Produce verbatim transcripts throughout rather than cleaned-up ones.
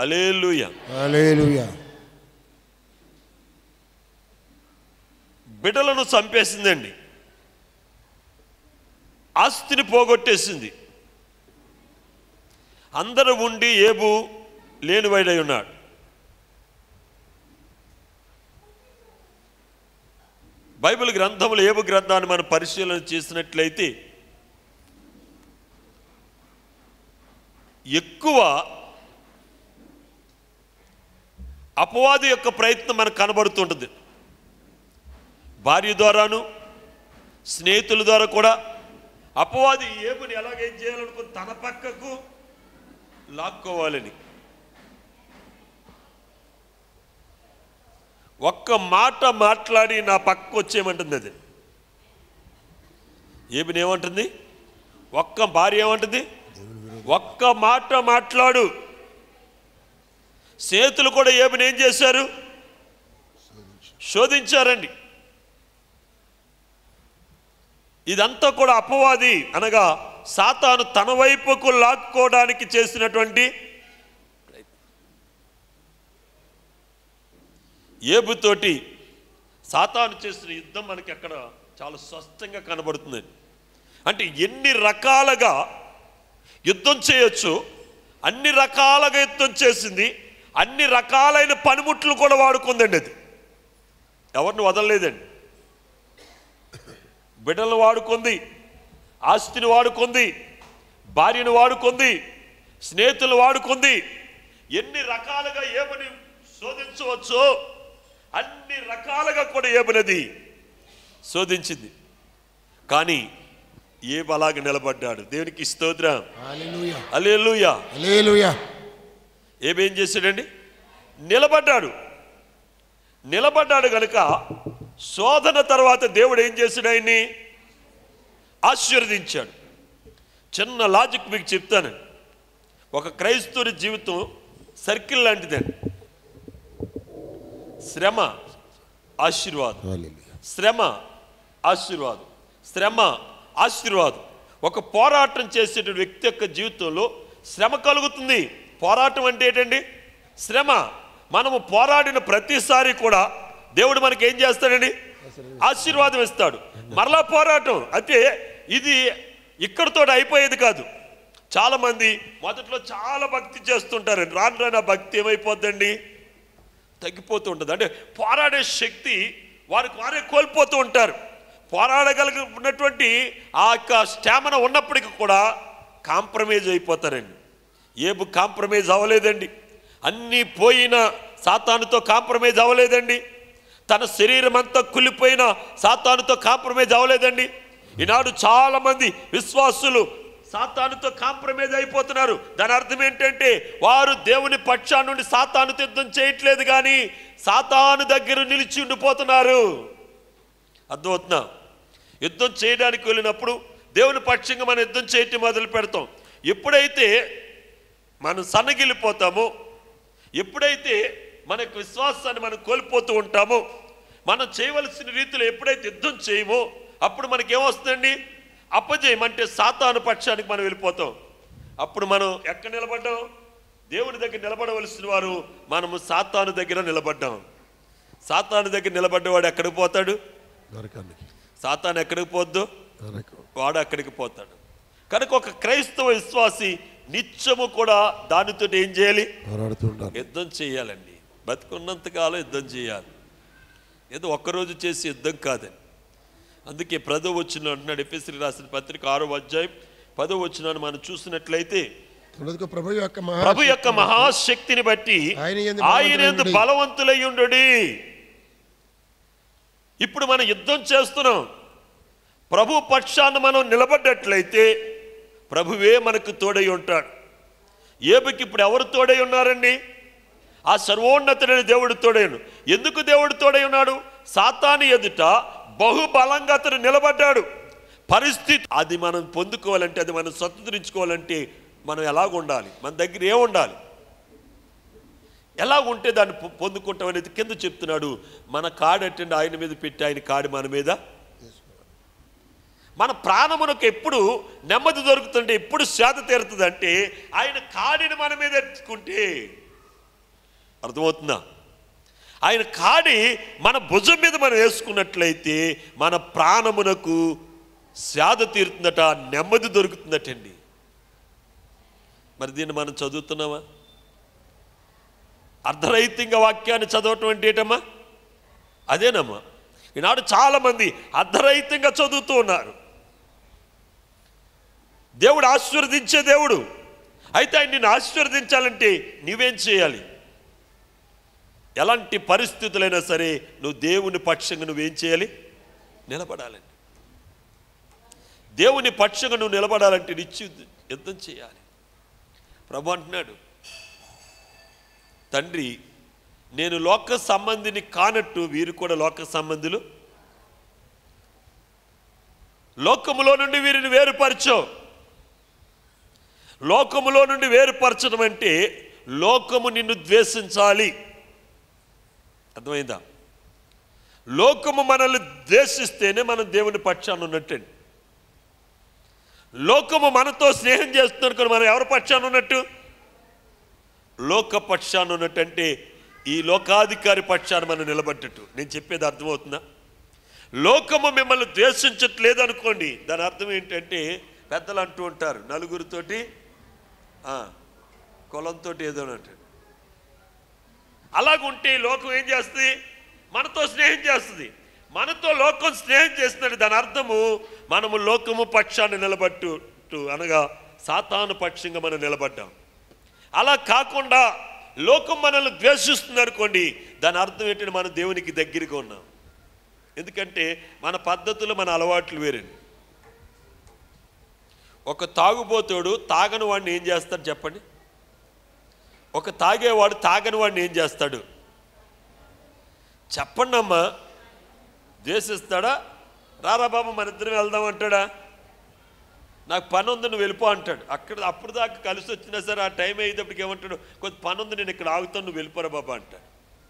హల్లెలూయా హల్లెలూయా. బిడ్డలను చంపేసిందండి, ఆస్తిని పోగొట్టేసింది. అందరూ ఉండి ఏబు లేనివాడై ఉన్నాడు. బైబిల్ గ్రంథములు ఏబు గ్రంథాన్ని మనం పరిశీలన చేసినట్లయితే ఎక్కువ అపవాది యొక్క ప్రయత్నం మనకు కనబడుతుంటుంది. భార్య ద్వారాను స్నేహితుల ద్వారా కూడా అపవాది ఏబుని ఎలాగేం చేయాలనుకుని తన పక్కకు లాక్కోవాలని. ఒక్క మాట మాట్లాడి నా పక్కకు వచ్చేయమంటుంది అది. ఏబుని ఏమంటుంది? ఒక్క భార్య ఏమంటుంది? ఒక్క మాట మాట్లాడు. స్నేహితులు కూడా ఏబుని ఏం చేశారు? శోధించారండి. ఇదంతా కూడా అపవాది అనగా సాతాను తన వైపుకు లాక్కోవడానికి చేసినటువంటి ఏబుతోటి సాతాను చేసిన యుద్ధం మనకి అక్కడ చాలా స్పష్టంగా కనబడుతుంది. అంటే ఎన్ని రకాలుగా యుద్ధం చేయొచ్చు, అన్ని రకాలుగా యుద్ధం చేసింది, అన్ని రకాలైన పనిముట్లు కూడా వాడుకుందండి. అది ఎవరిని వదలలేదండి. బిడ్డలను వాడుకుంది, ఆస్తిని వాడుకుంది, భార్యను వాడుకుంది, స్నేహితులు వాడుకుంది. ఎన్ని రకాలుగా ఏమని శోధించవచ్చో అన్ని రకాలుగా కూడా ఏమన్నది శోధించింది. కానీ ఏబు అలాగే నిలబడ్డాడు. దేవునికి స్తోత్రం. హల్లెలూయా హల్లెలూయా హల్లెలూయా. ఏబు ఏం చేశాడండి? నిలబడ్డాడు. నిలబడ్డాడు కనుక శోధన తర్వాత దేవుడు ఏం చేశాడు? ఆయన్ని ఆశీర్వదించాడు. చిన్న లాజిక్ మీకు చెప్తాను. ఒక క్రైస్తవుని జీవితం సర్కిల్ లాంటిదండి. శ్రమ ఆశీర్వాదం, శ్రమ ఆశీర్వాదం, శ్రమ ఆశీర్వాదం. ఒక పోరాటం చేసే వ్యక్తి యొక్క జీవితంలో శ్రమ కలుగుతుంది. పోరాటం అంటే ఏంటండి? శ్రమ. మనము పోరాడిన ప్రతిసారి కూడా దేవుడు మనకి ఏం చేస్తాడండి? ఆశీర్వాదం ఇస్తాడు. మరలా పోరాటం. అయితే ఇది ఇక్కడితో అయిపోయేది కాదు. చాలామంది మొదట్లో చాలా భక్తి చేస్తుంటారండి. రాను రాను ఆ భక్తి ఏమైపోద్దండి? తగ్గిపోతూ ఉంటుంది. అంటే పోరాడే శక్తి వారికి వారే కోల్పోతూ ఉంటారు. పోరాడగలిగి ఉన్నటువంటి ఆ యొక్క స్టామినా ఉన్నప్పటికీ కూడా కాంప్రమైజ్ అయిపోతారండి. ఏబు కాంప్రమైజ్ అవ్వలేదండి. అన్నీ పోయిన సాతానుతో కాంప్రమైజ్ అవ్వలేదండి. తన శరీరం అంతా కుళ్ళిపోయిన సాతానుతో కాంప్రమైజ్ అవ్వలేదండి. ఈనాడు చాలామంది విశ్వాసులు సాతానుతో కాంప్రమైజ్ అయిపోతున్నారు. దాని అర్థం ఏంటంటే వారు దేవుని పక్షా నుండి సాతానుతో యుద్ధం చేయట్లేదు, కానీ సాతాను దగ్గర నిలిచి ఉండిపోతున్నారు. అర్థమవుతున్నా? యుద్ధం చేయడానికి వెళ్ళినప్పుడు దేవుని పక్షంగా మనం యుద్ధం చేయటం మొదలు పెడతాం. ఎప్పుడైతే మనం సన్నగిల్లిపోతామో, ఎప్పుడైతే మన యొక్క విశ్వాసాన్ని మనం కోల్పోతూ ఉంటామో, మనం చేయవలసిన రీతిలో ఎప్పుడైతే యుద్ధం చేయమో అప్పుడు మనకేమొస్తుందండి? అపజయం. అంటే సాతాను పక్షానికి మనం వెళ్ళిపోతాం. అప్పుడు మనం ఎక్కడ నిలబడ్డాం? దేవుని దగ్గర నిలబడవలసిన వారు మనము సాతాను దగ్గర నిలబడ్డాం. సాతాను దగ్గర నిలబడ్డవాడు ఎక్కడికి పోతాడు? సాతాను ఎక్కడికి పోద్దు? వాడు అక్కడికి పోతాడు. కనుక ఒక క్రైస్తవ విశ్వాసి నిత్యము కూడా దానితో ఏం చేయాలి? యుద్ధం చేయాలండి. బతుకున్నంతకాలం యుద్ధం చేయాలి. ఏదో ఒక్కరోజు చేసి యుద్ధం కాదండి. అందుకే పదో వచనం అంటున్నాడు, ఎఫెసీయులకు రాసిన పత్రిక ఆరో అధ్యాయం పదో వచనాన్ని మనం చూసినట్లయితే, ప్రభు యొక్క మహాశక్తిని బట్టి ఆయన యందు బలవంతులై ఉండుడి. ఇప్పుడు మనం యుద్ధం చేస్తున్నాం. ప్రభు పక్షాన మనం నిలబడ్డట్లయితే ప్రభువే మనకు తోడై ఉంటాడు. ఏబుకి ఇప్పుడు ఎవరు తోడై ఉన్నారండి? ఆ సర్వోన్నతుడైన దేవుడు తోడైను. ఎందుకు దేవుడు తోడై ఉన్నాడు? సాతాను ఎదుట బహుబలంగా అతను నిలబడ్డాడు. పరిస్థితి అది మనం పొందుకోవాలంటే, అది మనం స్వతంత్రించుకోవాలంటే మనం ఎలాగ ఉండాలి? మన దగ్గర ఏ ఉండాలి? ఎలాగ ఉంటే దాన్ని పొందుకుంటాం అనేది కింద చెప్తున్నాడు. మన కాడటండి ఆయన మీద పెట్టి ఆయన కాడి మన మీద. మన ప్రాణమునకు ఎప్పుడు నెమ్మది దొరుకుతుంటే, ఎప్పుడు శాత తీరుతుంది అంటే ఆయన కాడిని మన మీద ఎత్తుకుంటే. అర్థమవుతుందా? ఆయన కాడి మన భుజం మీద మనం వేసుకున్నట్లయితే మన ప్రాణమునకు సేద తీరుతుందట, నెమ్మది దొరుకుతుందటండి. మరి దీన్ని మనం చదువుతున్నామా? అర్ధరహితంగా వాక్యాన్ని చదవటం అంటే ఏంటమ్మా? అదేనమ్మా. ఈనాడు చాలామంది అర్ధరహితంగా చదువుతూ ఉన్నారు. దేవుడు ఆశీర్వదించే దేవుడు. అయితే ఆయన నిన్ను ఆశీర్వదించాలంటే నువ్వేం చేయాలి? ఎలాంటి పరిస్థితులైనా సరే నువ్వు దేవుని పక్షంగా నువ్వేం చేయాలి? నిలబడాలండి. దేవుని పక్షంగా నువ్వు నిలబడాలంటే నిత్య యుద్ధం చేయాలి. ప్రభు అంటున్నాడు, తండ్రి నేను లోక సంబంధిని కానట్టు వీరు కూడా లోక సంబంధులు, లోకములో నుండి వీరిని వేరుపరచవు. లోకములో నుండి వేరుపరచడం అంటే లోకము నిన్ను ద్వేషించాలి. అర్థమైందా? లోకము మనల్ని ద్వేషిస్తేనే మనం దేవుని పక్షాన ఉన్నట్టండి. లోకము మనతో స్నేహం చేస్తున్నారు కానీ మనం ఎవరి పక్షాన ఉన్నట్టు? లోక పక్షాన ఉన్నట్టు. అంటే ఈ లోకాధికారి పక్షాన మనం నిలబడ్డట్టు. నేను చెప్పేది అర్థమవుతుందా? లోకము మిమ్మల్ని ద్వేషించట్లేదు అనుకోండి, దాని అర్థం ఏంటంటే పెద్దలు అంటూ ఉంటారు, నలుగురితోటి కులంతో ఏదో అంటాడు. అలాగుంటే లోకం ఏం చేస్తుంది? మనతో స్నేహం చేస్తుంది. మనతో లోకం స్నేహం చేస్తున్నట్టు దాని అర్థము మనము లోకము పక్షాన్ని నిలబట్టు, అనగా సాతాను పక్షంగా మనం నిలబడ్డాం. అలా కాకుండా లోకం మనల్ని ద్వేషిస్తుంది అనుకోండి, దాని అర్థం ఏంటంటే మనం దేవునికి దగ్గరగా ఉన్నాం. ఎందుకంటే మన పద్ధతులు, మన అలవాట్లు వేరండి. ఒక తాగుబోతోడు తాగని వాడిని ఏం చేస్తాడు చెప్పండి? ఒక తాగేవాడు తాగని వాడిని ఏం చేస్తాడు చెప్పండి అమ్మా? ద్వేషిస్తాడా? రారా బాబు మన ఇద్దరం వెళ్దాం అంటాడా? నాకు పని ఉంది నువ్వు వెళ్ళిపో అంటాడు. అక్కడ అప్పుడు దాకా కలిసి వచ్చినా సరే ఆ టైం అయ్యేటప్పటికి ఏమంటాడు? కొంత పని ఉంది నేను ఇక్కడ ఆగుతాను, నువ్వు వెళ్ళిపోరా బాబా అంటాడు.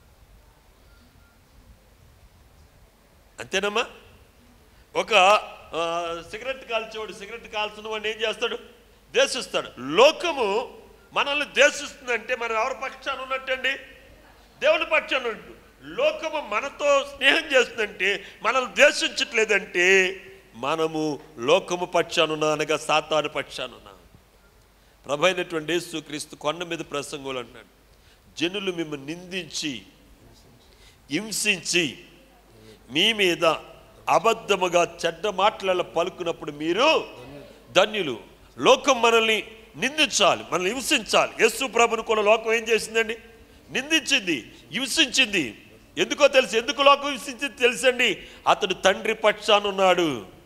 అంతేనమ్మా? ఒక సిగరెట్ కాల్చేవాడు సిగరెట్ కాల్చిన వాడిని ఏం చేస్తాడు? ద్వేషిస్తాడు. లోకము మనల్ని ద్వేషిస్తుందంటే మనం ఎవరి పక్షాన ఉన్నట్టండి? దేవుని పక్షాన ఉన్నట్టు. లోకము మనతో స్నేహం చేస్తుందంటే మనల్ని ద్వేషించట్లేదంటే మనము లోకము పక్షాన ఉన్నా, అనగా సాతాను పక్షాన ఉన్నాం. ప్రభు అయినటువంటి యేసుక్రీస్తు కొండ మీద ప్రసంగంలో అంటున్నాడు, జనులు మిమ్మల్ని నిందించి హింసించి మీ మీద అబద్ధముగా చెడ్డ మాటల పలుకున్నప్పుడు మీరు ధన్యులు. లోకం మనల్ని నిందించాలి, మనల్ని హింసించాలి. యేసు ప్రభుని కూడా లోకం ఏం చేసిందండి? నిందించింది, హింసించింది. ఎందుకో తెలుసు. ఎందుకు లోకం హింసించింది తెలుసండి? అతడు తండ్రి పక్షాన ఉన్నాడు.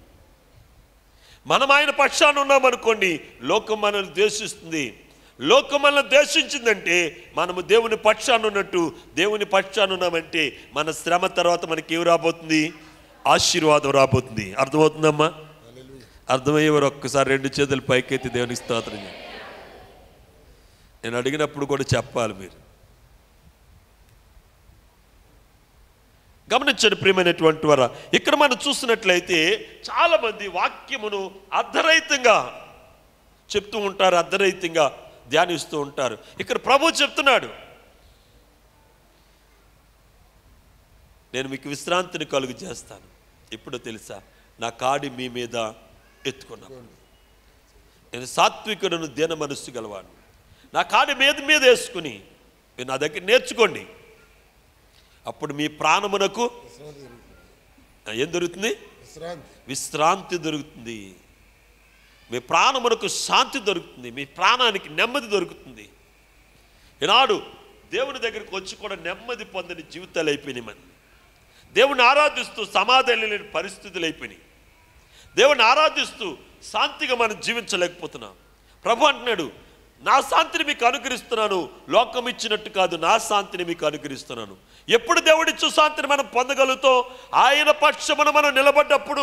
మనం ఆయన పక్షాన ఉన్నామనుకోండి, లోకం మనల్ని ద్వేషిస్తుంది. లోకం మనల్ని ద్వేషించిందంటే మనము దేవుని పక్షాన ఉన్నట్టు. దేవుని పక్షాన ఉన్నామంటే మన శ్రమ తర్వాత మనకి ఏమి రాబోతుంది? ఆశీర్వాదం రాబోతుంది. అర్థమవుతుందమ్మా? అర్థమయ్యేవారు ఒక్కసారి రెండు చేతులు పైకెత్తి దేవునికి స్తోత్రం. నేను అడిగినప్పుడు కూడా చెప్పాలి మీరు. గమనించండి ప్రియమైనటువంటి వారా, ఇక్కడ మనం చూసినట్లయితే చాలామంది వాక్యమును అర్ధరహితంగా చెప్తూ ఉంటారు, అర్ధరహితంగా ధ్యానిస్తూ ఉంటారు. ఇక్కడ ప్రభు చెప్తున్నాడు, నేను మీకు విశ్రాంతిని కలుగు చేస్తాను. ఎప్పుడో తెలుసా? నా కాడి మీ మీద ఎత్తుకున్నాను. నేను సాత్వికులను దీన మనస్సు గలవాడు. నా కాడి మీద మీద వేసుకుని మీరు నా దగ్గర నేర్చుకోండి, అప్పుడు మీ ప్రాణమునకు ఏం దొరుకుతుంది? విశ్రాంతి దొరుకుతుంది. మీ ప్రాణమునకు శాంతి దొరుకుతుంది. మీ ప్రాణానికి నెమ్మది దొరుకుతుంది. ఈనాడు దేవుని దగ్గరికి వచ్చి కూడా నెమ్మది పొందని జీవితాలు అయిపోయినాయి. మన దేవుని ఆరాధిస్తూ సమాధానం లేని పరిస్థితులు అయిపోయినాయి. దేవుని ఆరాధిస్తూ శాంతిగా మనం జీవించలేకపోతున్నాం. ప్రభు అంటున్నాడు, నా శాంతిని మీకు అనుగ్రహిస్తున్నాను, లోకం ఇచ్చినట్టు కాదు, నా శాంతిని మీకు అనుగ్రహిస్తున్నాను. ఎప్పుడు దేవుడిచ్చు శాంతిని మనం పొందగలుగుతాం? ఆయన పక్షమున మనం నిలబడ్డప్పుడు,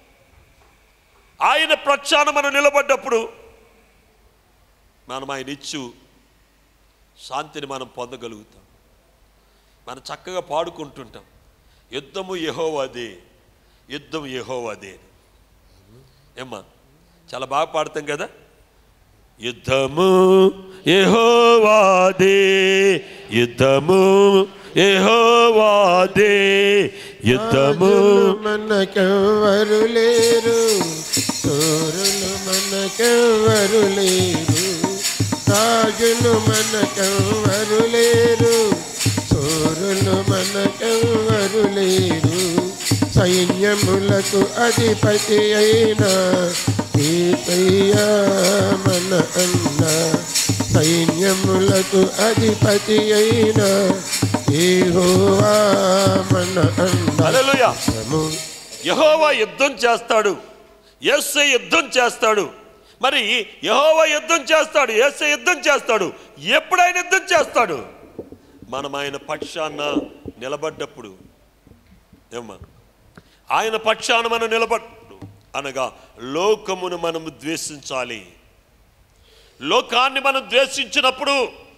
ఆయన పక్షాన మనం నిలబడ్డప్పుడు మనం ఆయన ఇచ్చు శాంతిని మనం పొందగలుగుతాం. మనం చక్కగా పాడుకుంటుంటాం, యుద్ధము యెహోవాదే, యుద్ధం యెహోవాదే. ఏమ్మా, చాలా బాగా పాడతాం కదా. యుద్ధము యెహోవాదే, యుద్ధము యెహోవాదే, యుద్ధము మనకెవ్వరు లేరు, సూరులు మనకెవ్వరు లేరు, రాజులు మనకెవ్వరు లేరు, సూరులు మనకెవ్వరు లేరు, సైన్యములకు అధిపతి అయిన యేసయ్యా మన అన్న, సైన్యములకు అధిపతి అయిన యెహోవా మన అన్న. హల్లెలూయా. యెహోవా యుద్ధం చేస్తాడు, యేసయ్య యుద్ధం చేస్తాడు. మరి యెహోవా యుద్ధం చేస్తాడు, యేసయ్య యుద్ధం చేస్తాడు. ఎప్పుడైనా యుద్ధం చేస్తాడు? మనం ఆయన పక్షాన నిలబడ్డప్పుడు. ఏమ్మా, ఆయన పక్షాన మనం నిలబడ్డు అనగా లోకమును మనం ద్వేషించాలి. లోకాన్ని మనం ద్వేషించినప్పుడు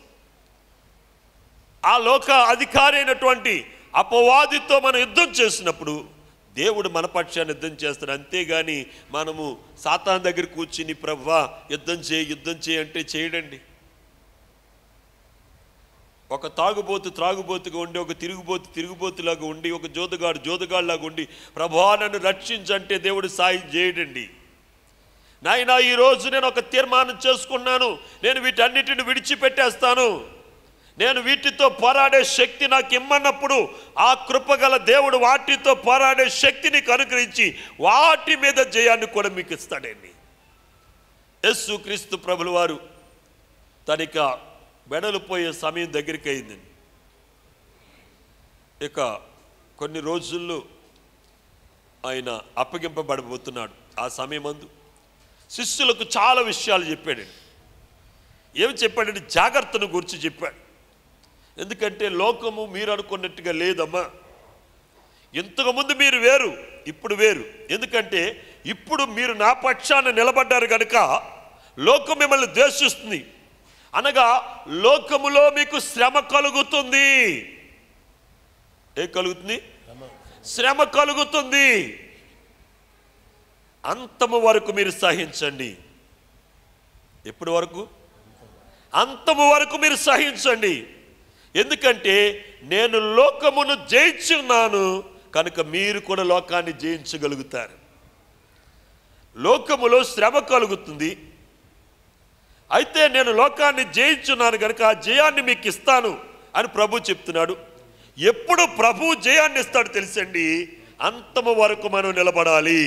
ఆ లోక అధికారి అయినటువంటి అపవాదితో మనం యుద్ధం చేసినప్పుడు దేవుడు మన పక్షాన్ని యుద్ధం చేస్తాడు. అంతేగాని మనము సాతాను దగ్గర కూర్చుని ప్రభువా యుద్ధం చేయి యుద్ధం చేయి అంటే చేయడండి. ఒక తాగుబోతు త్రాగుబోతుగా ఉండి, ఒక తిరుగుబోతు తిరుగుబోతులాగా ఉండి, ఒక జోదగాడు జోదగాడులాగా ఉండి ప్రభువా నన్ను రక్షించంటే దేవుడు సాయం చేయడండి. నాయనా ఈరోజు నేను ఒక తీర్మానం చేసుకున్నాను, నేను వీటన్నిటిని విడిచిపెట్టేస్తాను, నేను వీటితో పోరాడే శక్తి నాకు ఇమ్మన్నప్పుడు ఆ కృపగల దేవుడు వాటితో పోరాడే శక్తిని అనుగ్రహించి వాటి మీద జయాన్ని కూడా మీకు ఇస్తాడండి. యేసు క్రీస్తు ప్రభుల వారు తనిక బెడలు పోయే సమయం దగ్గరికి అయిందండి. ఇక కొన్ని రోజుల్లో ఆయన అప్పగింపబడబోతున్నాడు. ఆ సమయమందు శిష్యులకు చాలా విషయాలు చెప్పాడండి. ఏమి చెప్పాడంటే జాగ్రత్తను గురించి చెప్పాడు. ఎందుకంటే లోకము మీరు అనుకున్నట్టుగా లేదమ్మా. ఇంతకుముందు మీరు వేరు, ఇప్పుడు వేరు. ఎందుకంటే ఇప్పుడు మీరు నా పక్షాన నిలబడ్డారు కనుక లోకం మిమ్మల్ని ద్వేషిస్తుంది. అనగా లోకములో మీకు శ్రమ కలుగుతుంది. ఏ కలుగుతుంది? శ్రమ కలుగుతుంది. అంతము వరకు మీరు సహించండి. ఎప్పటి వరకు? అంతము వరకు మీరు సహించండి. ఎందుకంటే నేను లోకమును జయించున్నాను కనుక మీరు కూడా లోకాన్ని జయించగలుగుతారు. లోకములో శ్రమ కలుగుతుంది, అయితే నేను లోకాన్ని జయించున్నాను కనుక ఆ జయాన్ని మీకు ఇస్తాను అని ప్రభు చెప్తున్నాడు. ఎప్పుడు ప్రభు జయాన్ని ఇస్తాడు తెలుసండి? అంతము వరకు మనం నిలబడాలి.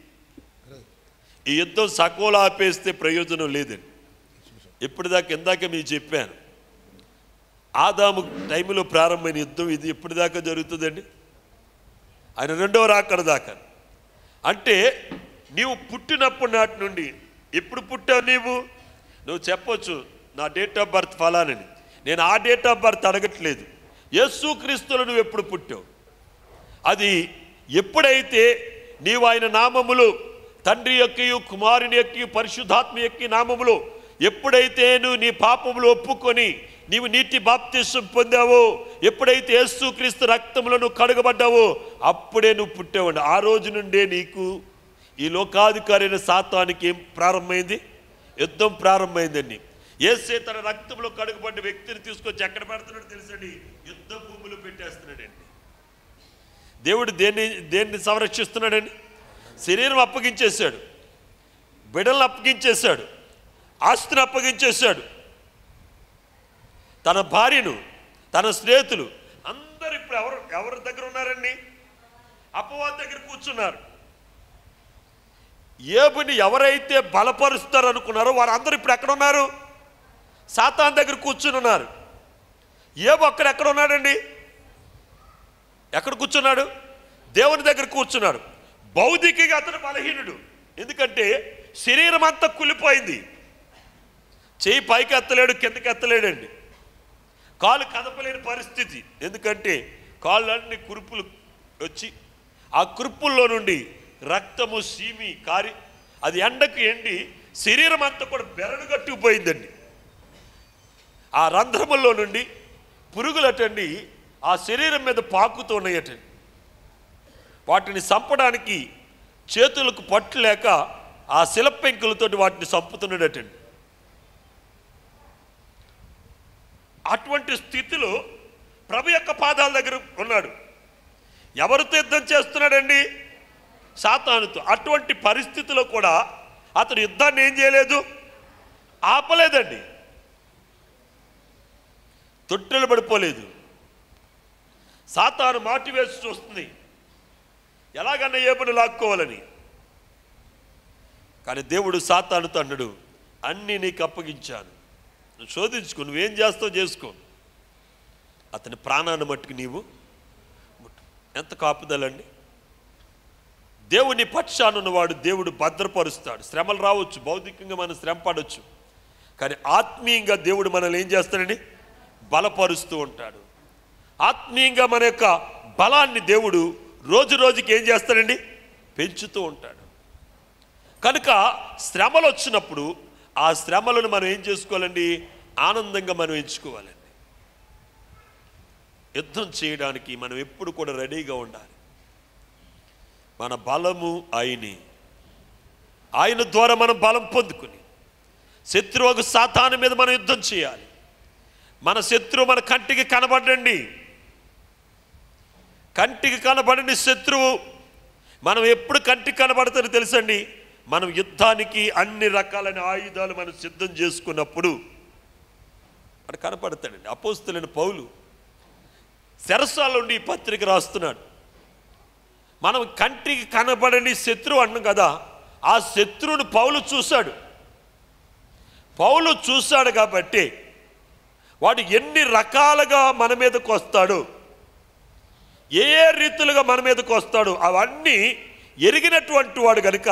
ఈ యుద్ధం సకోలా ఆపేస్తే ప్రయోజనం లేదండి. ఎప్పటిదాకా ఇందాక మీకు చెప్పాను, ఆదాము టైంలో ప్రారంభమైన యుద్ధం ఇది ఎప్పటిదాకా జరుగుతుందండి? ఆయన రెండవ రాకడ దాకా. అంటే నీవు పుట్టినప్పుడు నాటి నుండి ఎప్పుడు పుట్టావు నీవు? నువ్వు చెప్పొచ్చు నా డేట్ ఆఫ్ బర్త్ ఫలానని. నేను ఆ డేట్ ఆఫ్ బర్త్ అడగట్లేదు. యేసు క్రీస్తులో నువ్వు ఎప్పుడు పుట్టావు? అది ఎప్పుడైతే నీవు ఆయన నామములు తండ్రి యొక్కయు కుమారుని యొక్కయు పరిశుద్ధాత్మ యొక్క నామములు ఎప్పుడైతే నువ్వు నీ పాపములు ఒప్పుకొని నీవు నీటి బాప్తిసం పొందావో, ఎప్పుడైతే యేసు క్రీస్తు రక్తంలో నువ్వు కడగబడ్డావో అప్పుడే నువ్వు పుట్టావండి. ఆ రోజు నుండే నీకు ఈ లోకాధికారి అయిన సాతానికి ఏం ప్రారంభమైంది? యుద్ధం ప్రారంభమైందండి. యేసే తన రక్తంలో కడుగుబడ్డ వ్యక్తిని తీసుకొచ్చి ఎక్కడ పెడుతున్నాడు తెలుసండి? యుద్ధ భూములు పెట్టేస్తున్నాడండి. దేవుడు దేన్ని దేన్ని సంరక్షిస్తున్నాడండి? శరీరం అప్పగించేశాడు, బిడ్డలను అప్పగించేశాడు, ఆస్తిని అప్పగించేశాడు, తన భార్యను, తన స్నేహితులు అందరు ఇప్పుడు ఎవరు ఎవరి దగ్గర ఉన్నారండి? అపవాది దగ్గర కూర్చున్నారు. యోబుని ఎవరైతే బలపరుస్తారు అనుకున్నారో వారందరూ ఇప్పుడు ఎక్కడ ఉన్నారు? సాతాను దగ్గర కూర్చుని ఉన్నారు. యోబు అక్కడ ఎక్కడ ఉన్నాడండి? ఎక్కడ కూర్చున్నాడు? దేవుని దగ్గర కూర్చున్నాడు. భౌతికంగా అతను బలహీనుడు. ఎందుకంటే శరీరం అంతా కులిపోయింది. చేయి పైకి ఎత్తలేడు, కిందకి ఎత్తలేడండి. కాలు కదపలేని పరిస్థితి. ఎందుకంటే కాళ్ళన్నీ కురుపులు వచ్చి ఆ కురుపుల్లో నుండి రక్తము సీమి కారి అది ఎండకు ఎండి శరీరం అంతా కూడా బెరడు కట్టుకుపోయిందండి. ఆ రంధ్రముల్లో నుండి పురుగులటండి ఆ శరీరం మీద పాకుతూ ఉన్నాయటండి. వాటిని చంపడానికి చేతులకు పట్టు లేక ఆ శిలపెంకులతో వాటిని చంపుతున్నాడటండి. అటువంటి స్థితిలో ప్రభు యొక్క పాదాల దగ్గర ఉన్నాడు. ఎవరితో యుద్ధం చేస్తున్నాడండి? సాతానుతో. అటువంటి పరిస్థితిలో కూడా అతడు యుద్ధాన్ని ఏం చేయలేదు, ఆపలేదండి, తొట్టెలు పడిపోలేదు. సాతాను మాటి వేసి చూస్తుంది ఎలాగన్నా ఏబును లాక్కోవాలని. కానీ దేవుడు సాతానుతో అన్నాడు, అన్నీ నీకు అప్పగించాను, నువ్వు శోధించుకో, నువ్వేం చేస్తావు చేసుకో, అతని ప్రాణాన్ని మట్టుకు నీవు ముట్టు. ఎంత కాపుదలండి! దేవుని పక్షాన ఉన్నవాడు దేవుడు భద్రపరుస్తాడు. శ్రమలు రావచ్చు, భౌతికంగా మనం శ్రమ పడవచ్చు, కానీ ఆత్మీయంగా దేవుడు మనల్ని ఏం చేస్తాడండి, బలపరుస్తూ ఉంటాడు. ఆత్మీయంగా మన యొక్క బలాన్ని దేవుడు రోజు రోజుకి ఏం చేస్తాడండి, పెంచుతూ ఉంటాడు. కనుక శ్రమలు వచ్చినప్పుడు ఆ శ్రమలను మనం ఏం చేసుకోవాలండి, ఆనందంగా మనం ఎంచుకోవాలండి. యుద్ధం చేయడానికి మనం ఎప్పుడు కూడా రెడీగా ఉండాలి. మన బలము ఆయనే, ఆయన ద్వారా మనం బలం పొందుకుని శత్రువుకు సాతాను మీద మనం యుద్ధం చేయాలి. మన శత్రువు మన కంటికి కనబడండి, కంటికి కనబడని శత్రువు మనం ఎప్పుడు కంటికి కనబడతారో తెలుసండి, మనం యుద్ధానికి అన్ని రకాలైన ఆయుధాలు మనం సిద్ధం చేసుకున్నప్పుడు మనకు కనపడతాడండి. అపోస్తలుడైన పౌలు చెరసాల నుండి ఈ పత్రిక రాస్తున్నాడు. మనం కంటికి కనబడని శత్రువు అన్నాం కదా, ఆ శత్రువును పౌలు చూశాడు. పౌలు చూశాడు కాబట్టి వాడు ఎన్ని రకాలుగా మన మీదకు వస్తాడు, ఏ ఏ రీతులుగా మన మీదకు వస్తాడు అవన్నీ ఎరిగినటువంటి వాడు కనుక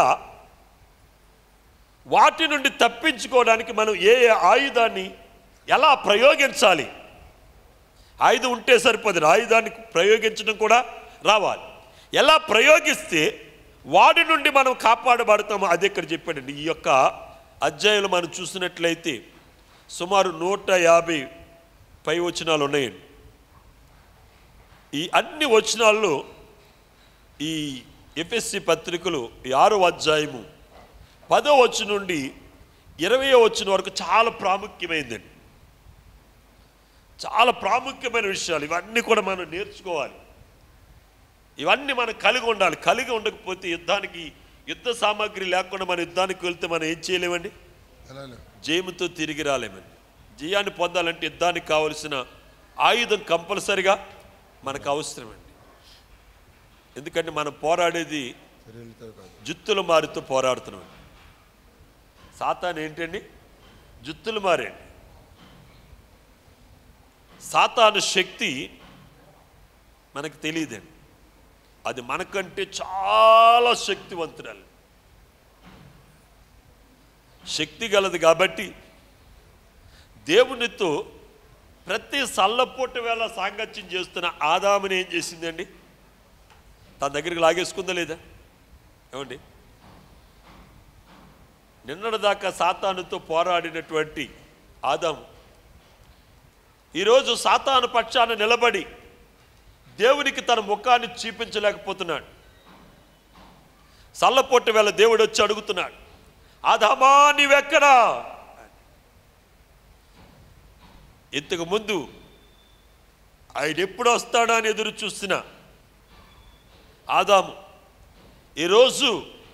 వాటి నుండి తప్పించుకోవడానికి మనం ఏ ఏ ఆయుధాన్ని ఎలా ప్రయోగించాలి, ఆయుధం ఉంటే సరిపోదు, ఆయుధాన్ని ప్రయోగించడం కూడా రావాలి. ఎలా ప్రయోగిస్తే వాడి నుండి మనం కాపాడబడతామో అది ఇక్కడ చెప్పాడండి. ఈ యొక్క అధ్యాయంలో మనం చూసినట్లయితే సుమారు నూట యాభై పై వచనాలు ఉన్నాయండి. ఈ అన్ని వచనాల్లో ఈ ఎఫెసీ పత్రికలు ఈ ఆరో అధ్యాయము పదో వచనం నుండి ఇరవయో వచనం వరకు చాలా ప్రాముఖ్యమైందండి. చాలా ప్రాముఖ్యమైన విషయాలు ఇవన్నీ కూడా మనం నేర్చుకోవాలి. ఇవన్నీ మనం కలిగి ఉండాలి. కలిగి ఉండకపోతే యుద్ధానికి యుద్ధ సామాగ్రి లేకుండా మన యుద్ధానికి వెళ్తే మనం ఏం చేయలేమండి, జయముతో తిరిగి రాలేమండి. జయాన్ని పొందాలంటే యుద్ధానికి కావలసిన ఆయుధం కంపల్సరిగా మనకు అవసరమండి. ఎందుకంటే మనం పోరాడేది జుత్తుల మారితో పోరాడుతున్నాం. సాతాను ఏంటండి, జుత్తులు మారండి. సాతాను శక్తి మనకు తెలియదండి, అది మనకంటే చాలా శక్తివంతురాలు, శక్తి గలది. కాబట్టి దేవునితో ప్రతి సల్లపూట వేళ సాంగత్యం చేస్తున్న ఆదాముని ఏం చేసిందండి, తన దగ్గరికి లాగేసుకుందా లేదా? ఏమండి, నిన్నటిదాకా సాతానుతో పోరాడినటువంటి ఆదాము ఈరోజు సాతాను పక్షాన నిలబడి దేవునికి తన ముఖాన్ని చూపించలేకపోతున్నాడు. సల్లపొట్టు వేళ దేవుడు వచ్చి అడుగుతున్నాడు, ఆదామా నీవెక్కడా? ఇంతకు ముందు ఆయన ఎప్పుడు వస్తాడా అని ఎదురు చూస్తున్న ఆదాము ఈరోజు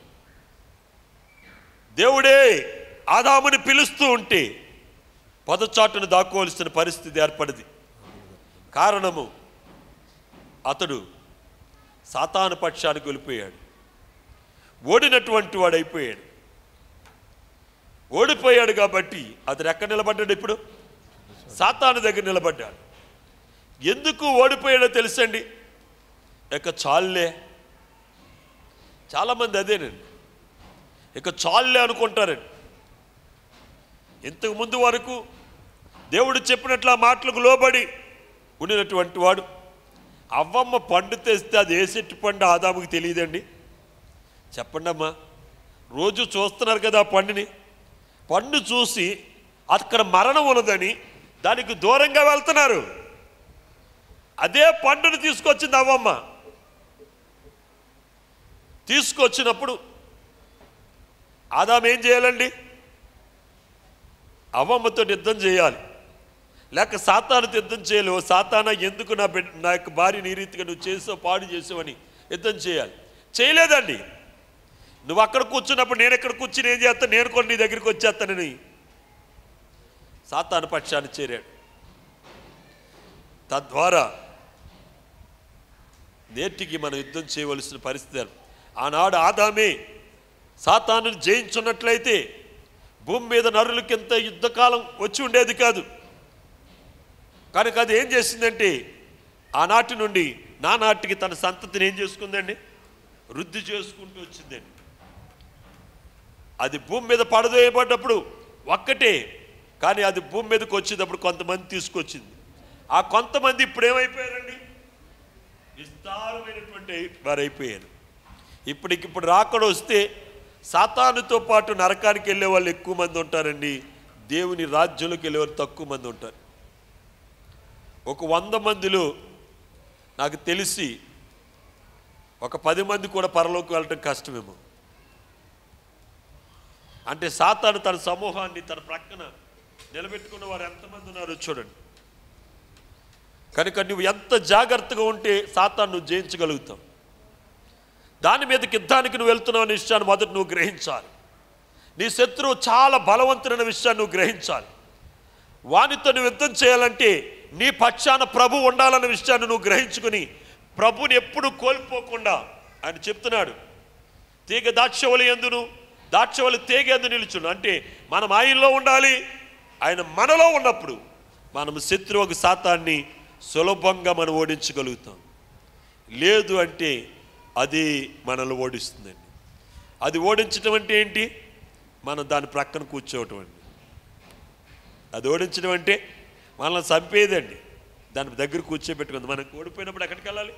దేవుడే ఆదాముని పిలుస్తూ ఉంటే పదచాటును దాక్కోవలసిన పరిస్థితి ఏర్పడింది. కారణము అతడు సాతాను పక్షానికి వెళ్ళిపోయాడు, ఓడినటువంటి వాడు అయిపోయాడు. ఓడిపోయాడు కాబట్టి అతడు ఎక్కడ నిలబడ్డాడు, ఇప్పుడు సాతాను దగ్గర నిలబడ్డాడు. ఎందుకు ఓడిపోయాడో తెలుసండి, ఇక చాలులే, చాలామంది అదేనండి, ఇక చాలులే అనుకుంటారండి. ఇంతకు ముందు వరకు దేవుడు చెప్పినట్లు ఆ మాటలకు లోబడి ఉండినటువంటి వాడు అవ్వమ్మ పండు తెస్తే అది ఏ చెట్టు పండు ఆదాముకి తెలియదండి. చెప్పండి అమ్మా, రోజు చూస్తున్నారు కదా ఆ పండుని, పండు చూసి అక్కడ మరణం ఉన్నదని దానికి దూరంగా వెళ్తున్నారు. అదే పండును తీసుకొచ్చింది అవ్వమ్మ. తీసుకొచ్చినప్పుడు ఆదాము ఏం చేయాలండి, అవ్వమ్మతో యుద్ధం చేయాలి. లేక సాతానుతో యుద్ధం చేయలేవు. సాతానా ఎందుకు నా బిడ్డ నా యొక్క భార్యని ఈ రీతిగా నువ్వు చేసావు, పాడు చేసావని యుద్ధం చేయాలి. చేయలేదండి. నువ్వు అక్కడ కూర్చున్నప్పుడు నేను ఎక్కడ కూర్చుని ఏం చేస్తాను, నేను కూడా నీ దగ్గరికి వచ్చేస్తానని సాతాను పక్షాన్ని చేరాడు. తద్వారా నేటికి మనం యుద్ధం చేయవలసిన పరిస్థితి. ఆనాడు ఆదామే సాతాను జయించున్నట్లయితే భూమి మీద నరులకింత యుద్ధకాలం వచ్చి ఉండేది కాదు. కనుక అది ఏం చేసిందంటే ఆనాటి నుండి నానాటికి తన సంతతిని ఏం చేసుకుందండి, వృద్ధి చేసుకుంటూ వచ్చిందండి. అది భూమి మీద పడదోయబడ్డప్పుడు ఒక్కటే, కానీ అది భూమి మీదకి వచ్చేటప్పుడు కొంతమంది తీసుకొచ్చింది. ఆ కొంతమంది ఇప్పుడు ఏమైపోయారండి, విస్తారమైనటువంటి వారు అయిపోయారు. ఇప్పటికిప్పుడు రాకడ వస్తే సాతానుతో పాటు నరకానికి వెళ్ళే వాళ్ళు ఎక్కువ మంది ఉంటారండి, దేవుని రాజ్యంలోకి వెళ్ళే వాళ్ళు తక్కువ మంది ఉంటారు. ఒక వంద మందిలో నాకు తెలిసి ఒక పది మంది కూడా పరలోకి వెళ్ళటం కష్టమేమో. అంటే సాతాను తన సమూహాన్ని తన ప్రక్కన నిలబెట్టుకున్న వారు ఎంతమంది ఉన్నారో చూడండి. కనుక నువ్వు ఎంత జాగ్రత్తగా ఉంటే సాతాను నువ్వు జయించగలుగుతావు. దాని మీదకి యుద్ధానికి నువ్వు వెళ్తున్నావు అనే విషయాన్ని మొదట నువ్వు గ్రహించాలి. నీ శత్రువు చాలా బలవంతుడైన విషయాన్ని నువ్వు గ్రహించాలి. వానితో నువ్వు యుద్ధం చేయాలంటే నీ పక్షాన ప్రభు ఉండాలన్న విషయాన్ని నువ్వు గ్రహించుకుని ప్రభుని ఎప్పుడు కోల్పోకుండా ఆయన చెప్తున్నాడు, తీగ దాక్షవలి ఎందును దాక్షవలి తీగ ఎందు నిలుచును. అంటే మనం ఆయనలో ఉండాలి. ఆయన మనలో ఉన్నప్పుడు మనం శత్రువుకు సాతాన్ని సులభంగా మనం ఓడించగలుగుతాం. లేదు అంటే అది మనల్ని ఓడిస్తుందండి. అది ఓడించడం అంటే ఏంటి, మనం దాని ప్రక్కన కూర్చోవటం అండి. అది ఓడించడం అంటే మనల్ని చంపేదండి. దాని దగ్గర కూర్చోబెట్టుకుంది. మనం ఓడిపోయినప్పుడు ఎక్కడికి వెళ్ళాలి?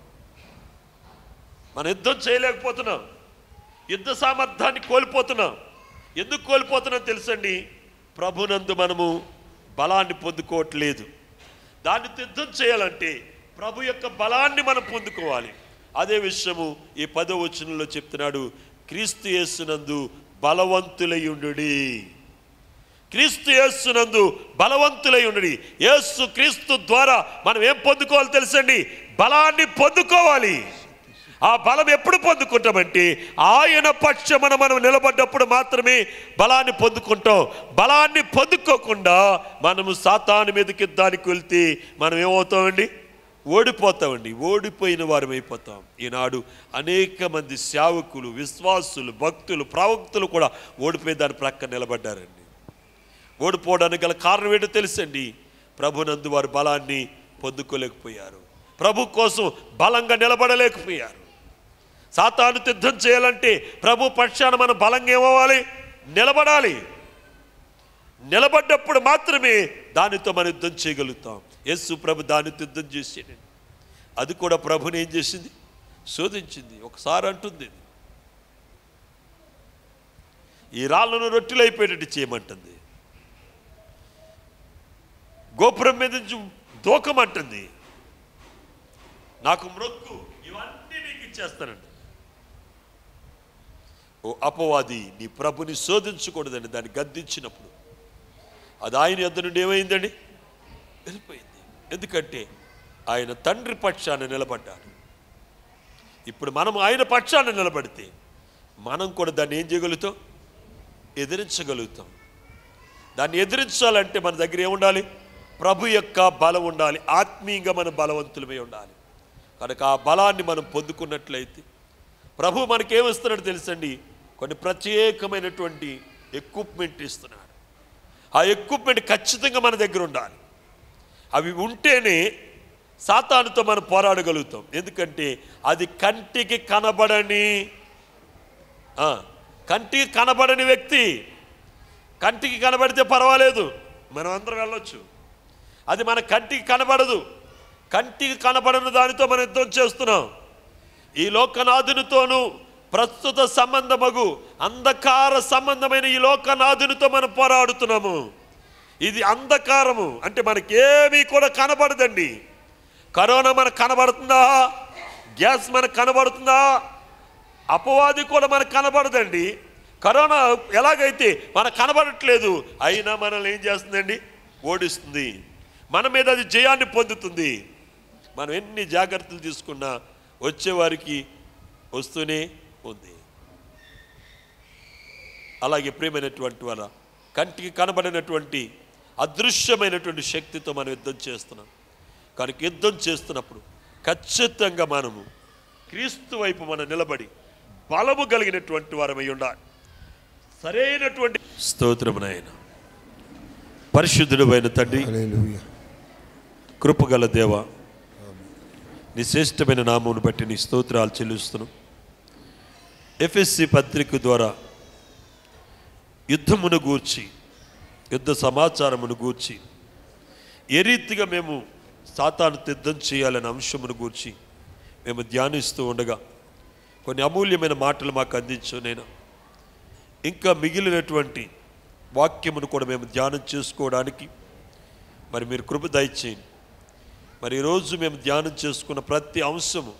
మనం యుద్ధం చేయలేకపోతున్నాం, యుద్ధ సామర్థ్యాన్ని కోల్పోతున్నాం. ఎందుకు కోల్పోతున్నాం తెలుసండి, ప్రభునందు మనము బలాన్ని పొందుకోవట్లేదు. దాన్ని యుద్ధం చేయాలంటే ప్రభు యొక్క బలాన్ని మనం పొందుకోవాలి. అదే విషయము ఈ పదో వచనంలో చెప్తున్నాడు, క్రీస్తు యేసునందు బలవంతులై ఉండుడి. క్రీస్తు యేసునందు బలవంతులై ఉండుడి. యేసు క్రీస్తు ద్వారా మనం ఏం పొందుకోవాలి తెలుసండి, బలాన్ని పొందుకోవాలి. ఆ బలం ఎప్పుడు పొందుకుంటామంటే ఆయన పక్షమున మనం నిలబడ్డప్పుడు మాత్రమే బలాన్ని పొందుకుంటాం. బలాన్ని పొందుకోకుండా మనము సాతాను మీదకి యుద్ధానికి వెళ్తే మనం ఏమవుతామండి, ఓడిపోతామండి. ఓడిపోయిన వారం అయిపోతాం. ఈనాడు అనేక మంది సేవకులు, విశ్వాసులు, భక్తులు, ప్రవక్తలు కూడా ఓడిపోయి దాని ప్రక్కన నిలబడ్డారండి. ఓడిపోవడానికి గల కారణం ఏంటో తెలుసండి, ప్రభునందు వారు బలాన్ని పొందుకోలేకపోయారు. ప్రభు కోసం బలంగా నిలబడలేకపోయారు. సాతాను యుద్ధం చేయాలంటే ప్రభు పక్షాన మనం బలంగా ఏమవ్వాలి, నిలబడాలి. నిలబడ్డప్పుడు మాత్రమే దానితో మనం యుద్ధం చేయగలుగుతాం. యేసు ప్రభు దానితో యుద్ధం చేసేది. అది కూడా ప్రభుని ఏం చేసింది, శోధించింది. ఒకసారి అంటుంది, ఈ రాళ్ళను రొట్టెలు అయిపోయేటట్టు చేయమంటుంది. గోపురం మీద నుంచి దూకమంటుంది. నాకు మ్రొక్కు, ఇవన్నీ నీకు ఇచ్చేస్తానండి. ఓ అపవాది, నీ ప్రభుని శోధించకూడదండి. దాన్ని గద్దించినప్పుడు అది ఆయన యొద్ద నుండి ఏమైందండి, వెళ్ళిపోయింది. ఎందుకంటే ఆయన తండ్రి పక్షాన నిలబడ్డాడు. ఇప్పుడు మనం ఆయన పక్షాన నిలబడితే మనం కూడా దాన్ని ఏం చేయగలుగుతాం, ఎదిరించగలుగుతాం. దాన్ని ఎదిరించాలంటే మన దగ్గర ఏముండాలి, ప్రభు యొక్క బలం ఉండాలి. ఆత్మీయంగా మనం బలవంతులమై ఉండాలి. కనుక ఆ బలాన్ని మనం పొందుకున్నట్లయితే ప్రభు మనకేమిస్తున్నాడు తెలుసండి, కొన్ని ప్రత్యేకమైనటువంటి ఎక్విప్మెంట్ ఇస్తున్నాడు. ఆ ఎక్విప్మెంట్ ఖచ్చితంగా మన దగ్గర ఉండాలి. అవి ఉంటేనే సాతానుతో మనం పోరాడగలుగుతాం. ఎందుకంటే అది కంటికి కనబడని కంటికి కనబడని వ్యక్తి. కంటికి కనబడితే పర్వాలేదు, మనం అందరం వెళ్ళొచ్చు. అది మన కంటికి కనబడదు. కంటికి కనబడని దానితో మనం యుద్ధం చేస్తున్నాం. ఈ లోకనాథునితోనూ ప్రస్తుత సంబంధమగు అంధకార సంబంధమైన ఈ లోకనాథునితో మనం పోరాడుతున్నాము. ఇది అంధకారము అంటే మనకేమీ కూడా కనబడదండి. కరోనా మనకు కనబడుతుందా, గ్యాస్ మనకు కనబడుతుందా, అపవాది కూడా మనకు కనబడదండి. కరోనా ఎలాగైతే మనకు కనబడట్లేదు, అయినా మనల్ని ఏం చేస్తుందండి, ఓడిస్తుంది. మన మీద అది జయాన్ని పొందుతుంది. మనం ఎన్ని జాగ్రత్తలు తీసుకున్నా వచ్చేవారికి వస్తూనే ఉంది. అలాగే ప్రియమైనటువంటి వాళ్ళ కంటికి కనబడినటువంటి అదృశ్యమైనటువంటి శక్తితో మనం యుద్ధం చేస్తున్నాం. కనుక యుద్ధం చేస్తున్నప్పుడు ఖచ్చితంగా మనము క్రీస్తు వైపు మనం నిలబడి బలము కలిగినటువంటి వారమై ఉండాలి. సరైనటువంటి స్తోత్రమునైన పరిశుద్ధుడు అయిన తండ్రి, కృపగల దేవ, నీ శ్రేష్టమైన నామమును బట్టి నీ స్తోత్రాలు చెల్లిస్తున్నాం. ఎఫెసీ పత్రిక ద్వారా యుద్ధమును గూర్చి, యుద్ధ సమాచారమును గూర్చి, ఏ రీతిగా మేము సాతాను యుద్ధం చేయాలనే అంశమును గూర్చి మేము ధ్యానిస్తూ ఉండగా కొన్ని అమూల్యమైన మాటలు మాకు అందించు నేను. ఇంకా మిగిలినటువంటి వాక్యమును కూడా మేము ధ్యానం చేసుకోవడానికి మరి మీరు కృప దయచేయండి. మరి ఈరోజు మేము ధ్యానం చేసుకున్న ప్రతి అంశము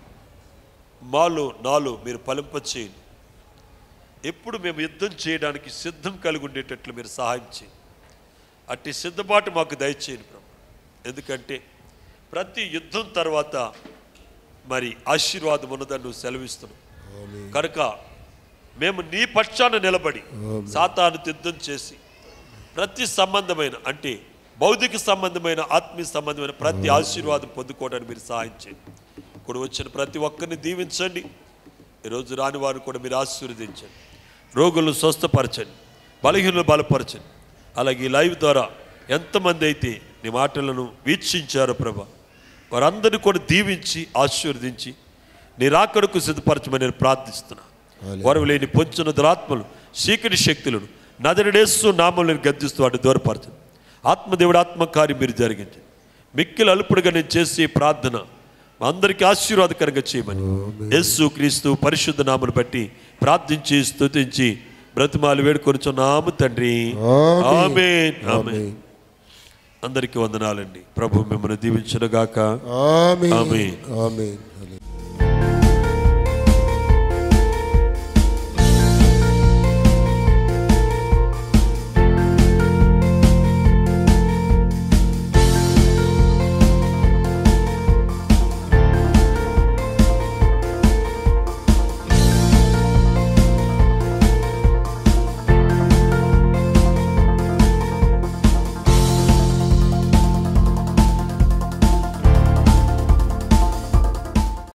మాలో నాలో మీరు ఫలింపచేయండి. ఎప్పుడు మేము యుద్ధం చేయడానికి సిద్ధం కలిగి ఉండేటట్లు మీరు సహాయం చేయండి. అట్టి సిద్ధపాటు మాకు దయచేయండి ప్రభు. ఎందుకంటే ప్రతి యుద్ధం తర్వాత మరి ఆశీర్వాదం ఉన్నదని నువ్వు సెలవిస్తున్నావు. కనుక మేము నీ పక్షాన నిలబడి సాతాను యుద్ధం చేసి ప్రతి సంబంధమైన, అంటే భౌతిక సంబంధమైన, ఆత్మీయ సంబంధమైన ప్రతి ఆశీర్వాదం పొందుకోవడానికి మీరు సహాయం చేయండి. ఇప్పుడు వచ్చిన ప్రతి ఒక్కరిని దీవించండి. ఈరోజు రాని వారిని కూడా మీరు ఆశీర్వదించండి. రోగులను స్వస్థపరచండి, బలహీనలు బలపరచండి. అలాగే ఈ లైవ్ ద్వారా ఎంతమంది అయితే నీ మాటలను వీక్షించారో ప్రభా, వారందరినీ కూడా దీవించి ఆశీర్వదించి నీ రాకడకు సిద్ధపరచమని నేను ప్రార్థిస్తున్నా. వారు లేని పొంచిన దురాత్మలు, చీకటి శక్తులను నజరేసు నామములను గద్దిస్తూ వాటిని దూరపరచండి. ఆత్మదేవుడు ఆత్మకార్యం మీరు జరిగించండి. మిక్కిలి అల్పుడుగా నేను చేసే ప్రార్థన మా అందరికీ ఆశీర్వాదకరంగా చేయమని యేసు క్రీస్తు పరిశుద్ధ నామమును బట్టి ప్రార్థించి స్తుతించి బ్రతిమాలు వేడుకొనుచున్నాము తండ్రి. ఆమేన్, ఆమేన్. అందరికీ వందనాలండి. ప్రభు మిమ్మల్ని దీవించును గాక. ఆమేన్, ఆమేన్. ఆమేన్.